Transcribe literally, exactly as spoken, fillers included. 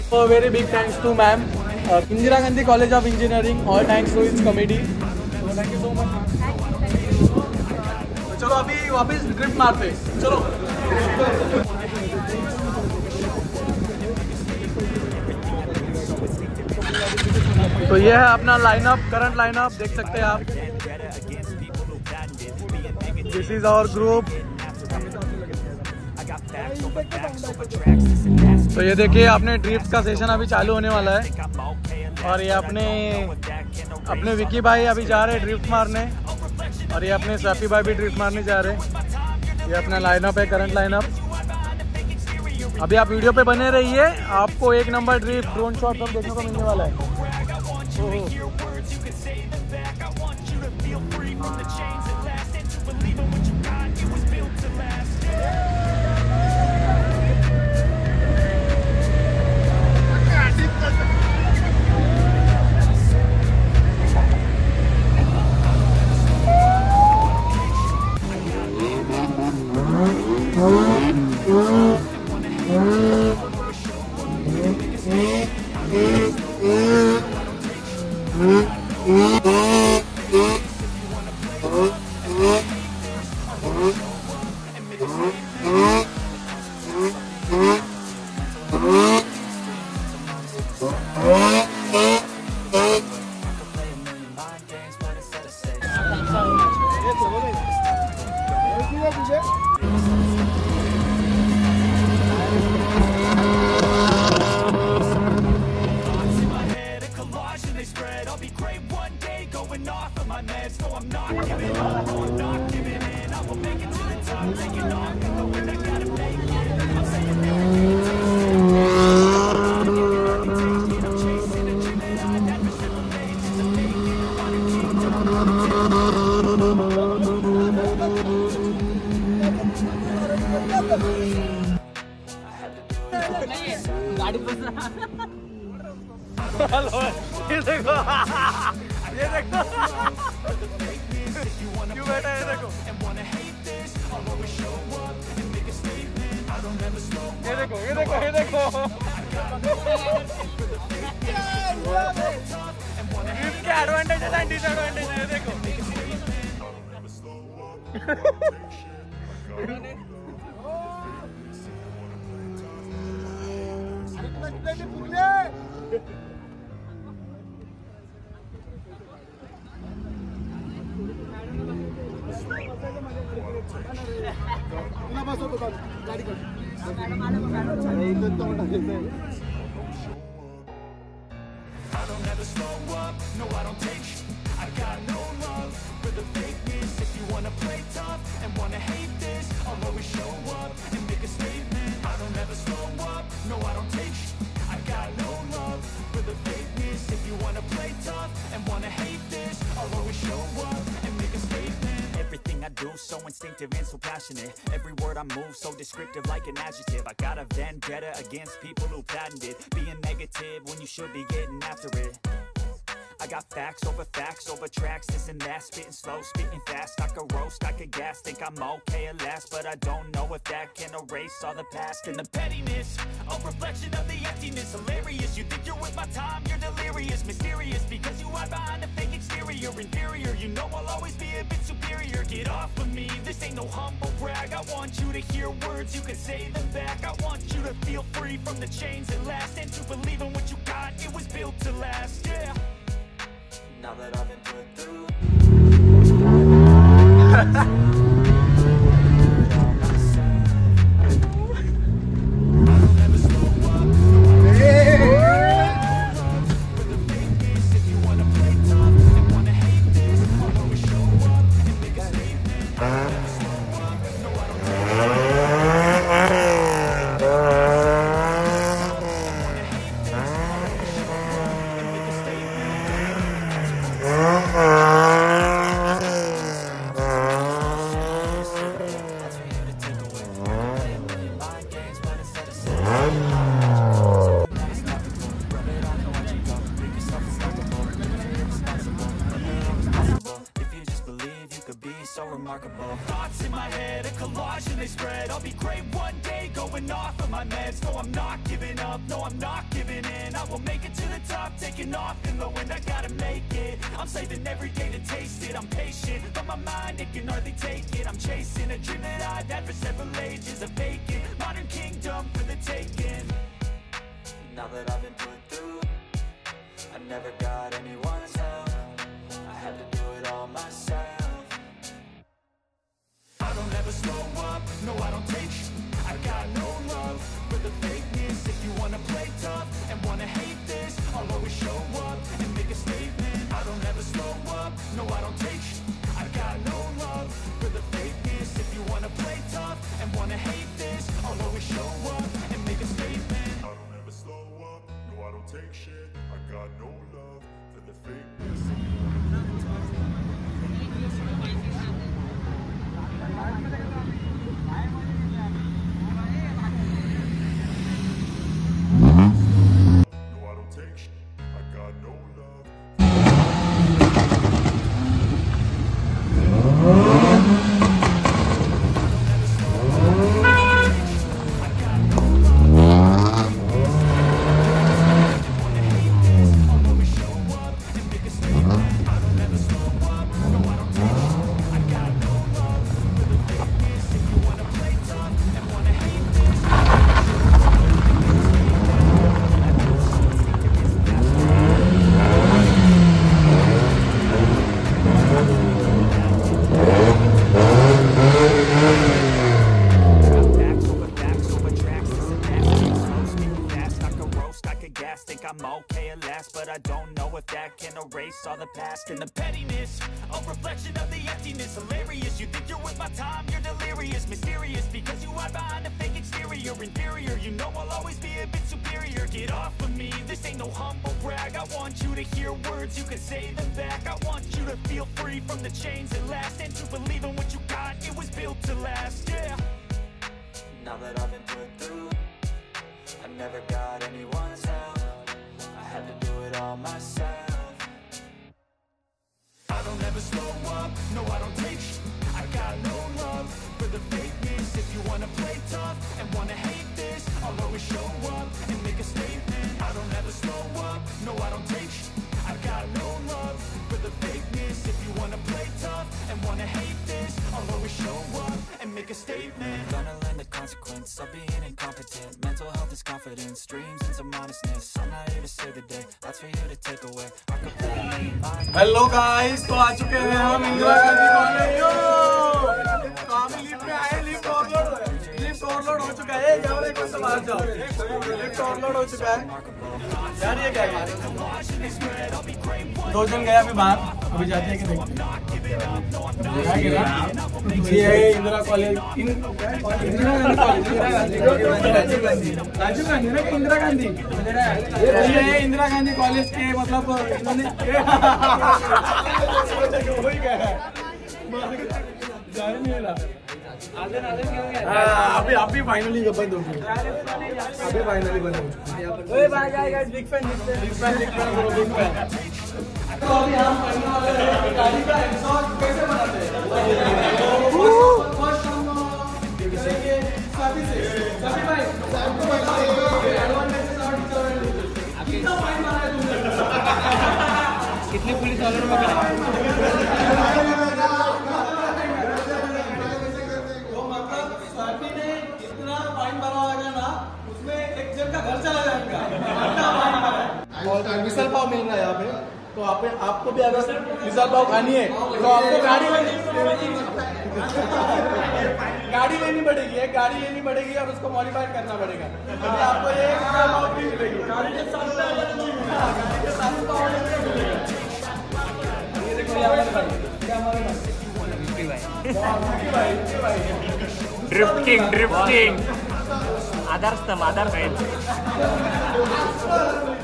So very big thanks to ma'am, uh, Indira Gandhi College of Engineering. All thanks to its committee. So thank you so much. तो चलो अभी वापस drift मारते चलो। तो ये है अपना लाइनअप, करंट लाइनअप देख सकते हैं आप। This is our group. तो ये देखिए अपने ड्रिफ्ट का सेशन अभी चालू होने वाला है और ये अपने अपने विकी भाई अभी जा रहे हैं ड्रिफ्ट मारने और ये अपने साफी भाई भी ड्रिफ्ट मारने जा रहे हैं। ये अपना लाइनअप है, करंट लाइनअप। अभी आप वीडियो पे बने रहिए, आपको एक नंबर ड्रिफ्ट ड्रोन शॉट सब देखने को मिलने वाला है। गाड़ी ये देखो ये देखो क्यों बैठा है, देखो ये देखो ये देखो ये देखो इसके एडवांटेजेस एंड डिसएडवांटेजेस ये देखो। I don't ever slow up, no I don't take sh I got no love for the fakeness. If you wanna play tough and wanna hate this, I'll always show up and make a statement. I don't ever slow up, no I don't take sh I got no love for the fakeness. If you wanna play tough and wanna hate this, I'll always show up and make a statement. Everything I do so instinctive and so passionate. Every word I move so descriptive like an adjective. I got a vendetta against people who patented being negative when you should be getting after it. I got facts over facts over tracks, this and that, spitting slow, spitting fast. I could roast, I could gas, think I'm okay at last, but I don't know if that can erase all the past and the pettiness. A reflection of the emptiness, hilarious. You think you're with my time, you're delirious, mysterious, because you hide behind a fake exterior, inferior. You know I'll always be a bit superior. Get off of me, this ain't no humble brag. I want you to hear words, you can say them back. I want you to feel free from the chains that last, and to believe in what you got, it was built to last, yeah. Now that I've been put through remarkable. Thoughts in my head, a collage and they spread. I'll be great one day, going off of my meds. No, I'm not giving up, no, I'm not giving I will make it to the top, taking off in the wind, I gotta make it. I'm saving every day to taste it. I'm patient, but my mind, it can hardly take it. I'm chasing a dream that I've had for several ages, a vacant modern kingdom for the taking. Now that I've been put through, I never got anyone's help. I had to do it all myself. I don't ever slow up, no I don't take sh**. I got no love for the fakeness. If you wanna play tough and wanna hate this, I'll always show up and make a statement. I don't ever slow up, no I don't take sh**. I got no love for the fakeness. If you wanna play tough and wanna hate this, I'll always show up and make a statement. I don't ever slow up, no I don't take shit. I got no love for the fakeness. I'm okay at last, but I don't know if that can erase all the past and the pettiness, a reflection of the emptiness. Hilarious, you think you're worth my time, you're delirious. Mysterious, because you hide behind a fake exterior. Inferior, you know I'll always be a bit superior. Get off of me, this ain't no humble brag. I want you to hear words, you can say them back. I want you to feel free from the chains that last, and to believe in what you got, it was built to last, yeah. Now that I've been put through, I never got anyone's help. I had to do it all myself. I don't ever slow up, no I don't take sh**. I got no love for the fakeness. If you wanna play tough and wanna hate this, I'll always show up and make a statement. I don't ever slow up, no I don't take sh**. I got no love for the fakeness. If you wanna play tough and wanna hate this, I'll always show up and make a statement. Gonna learn the consequence of being incompetent. Mental health is confidence, dreams and some honestness. I'm not here to save the day, that's for you to take away. I could play me. Hello guys, तो आ चुके हैं हम Indira Gandhi college. तो हम lift में आए, lift overload lift overload हो चुका है। जाओ एक बार बाहर जाओ, लिफ्ट ओवरलोड हो चुका है यार। ये क्या है, दो जन गया अभी बाहर, अभी जाते हैं कि देखते हैं। ये है इंदिरा कॉलेज, इंदिरा गांधी कॉलेज, राजीव गांधी राजीव गांधी ना इंदिरा गांधी, ये है इंदिरा गांधी कॉलेज के मतलब इन्होंने अभी अभी फाइनली बंद हो गई, अभी फाइनली बंद हो गई। Big fan big fan big fan big fan. तो अभी हम गाड़ी का एग्जॉस्ट कैसे बनाते हैं, फर्स्ट हम देखेंगे सभी से। सभी भाई आपको बताओ एडवांटेजेस और डिसएडवांटेजेस। कितना फाइन मारा है तुमने, कितने पुलिस वालों ने पकड़ा? तो मतलब स्वाति ने इतना फाइन भरा होगा ना, उसमें एक जन का घर चला जाएगा। इतना फाइन भरा है। और मिसल पाव मिल रहा है यहाँ पे, तो आप आपको भी अगर मिसल पाव खानी है तो आपको गाड़ी लेनी गाड़ी लेनी पड़ेगी, एक गाड़ी लेनी पड़ेगी और उसको मॉडिफाई करना पड़ेगा। तो आपको एक पाव फ्री मिलेगी, गाड़ी के साथ गाड़ी के साथ पाव मिलेगा। ये देखो हमारे भाई, क्या हमारे भाई ड्रिफ्टिंग ड्रिफ्टिंग आधार स्तंभ आधार साइड